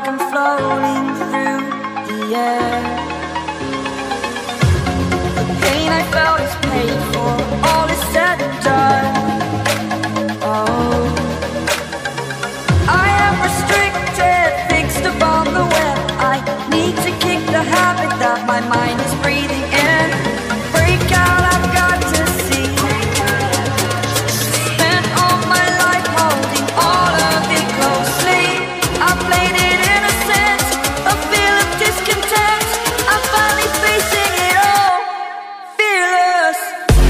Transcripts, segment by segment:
I'm floating through the air. The pain I felt is paid for, all is said and done. Oh, I am restricted, fixed upon the web. I need to kick the habit that my mind is breathing in. Break out, I've got to see. Spent all my life holding all of it closely. I played it innocent, a feel of discontent. I'm finally facing it all, fearless.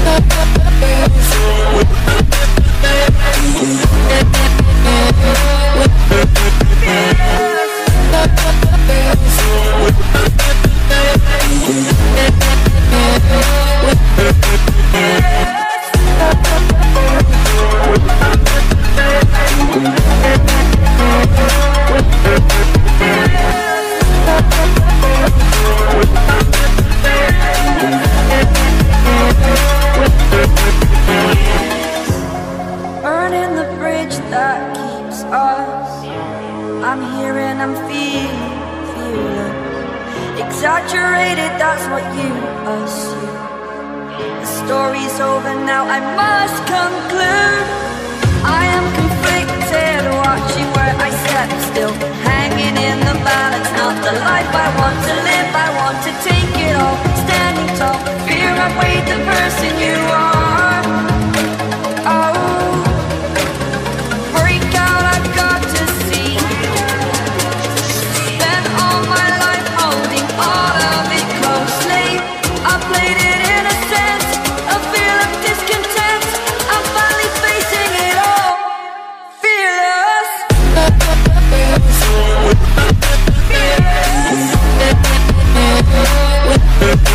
Burning the bridge that keeps us. I'm here and I'm feeling fearless. Exaggerated, that's what you assume. The story's over now, I must conclude. I am conflicted, watching where I step still, hanging in the balance. Not the life I want to live, I want to take it all. Standing tall, fear I've weighed the person you are. Oh, break out, I've got to see. Spent all my life holding all of it closely. I played it innocent, a feel of discontent. I'm finally facing it all, fearless. Fearless.